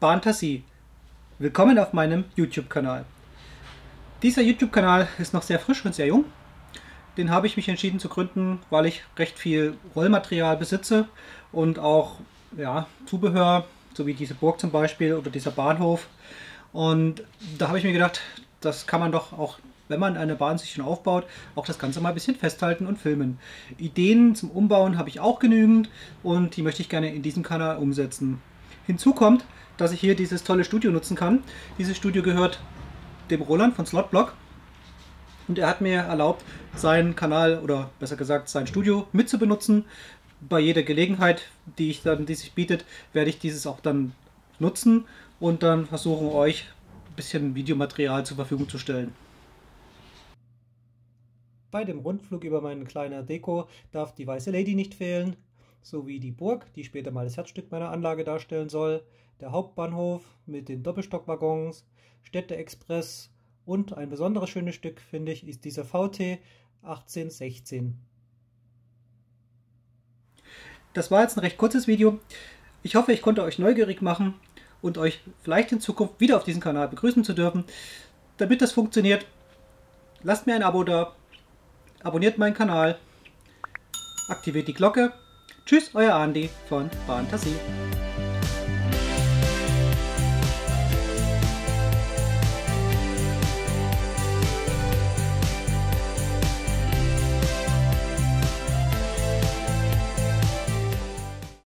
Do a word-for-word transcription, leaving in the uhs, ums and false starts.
Bahntasie. Willkommen auf meinem YouTube-Kanal. Dieser YouTube-Kanal ist noch sehr frisch und sehr jung. Den habe ich mich entschieden zu gründen, weil ich recht viel Rollmaterial besitze und auch ja, Zubehör, so wie diese Burg zum Beispiel oder dieser Bahnhof. Und da habe ich mir gedacht, das kann man doch auch, wenn man eine Bahn sich schon aufbaut, auch das Ganze mal ein bisschen festhalten und filmen. Ideen zum Umbauen habe ich auch genügend und die möchte ich gerne in diesem Kanal umsetzen. Hinzu kommt, dass ich hier dieses tolle Studio nutzen kann. Dieses Studio gehört dem Roland von Slotblock und er hat mir erlaubt, seinen Kanal oder besser gesagt sein Studio mit zu benutzen. Bei jeder Gelegenheit, die, ich dann, die sich bietet, werde ich dieses auch dann nutzen und dann versuchen, euch ein bisschen Videomaterial zur Verfügung zu stellen. Bei dem Rundflug über meine kleine Deko darf die Weiße Lady nicht fehlen, sowie die Burg, die später mal das Herzstück meiner Anlage darstellen soll, der Hauptbahnhof mit den Doppelstockwaggons, Städteexpress und ein besonderes schönes Stück, finde ich, ist dieser V T achtzehn-sechzehn. Das war jetzt ein recht kurzes Video. Ich hoffe, ich konnte euch neugierig machen und euch vielleicht in Zukunft wieder auf diesem Kanal begrüßen zu dürfen. Damit das funktioniert, lasst mir ein Abo da, abonniert meinen Kanal, aktiviert die Glocke. Tschüss, euer Andi von Bahntasie.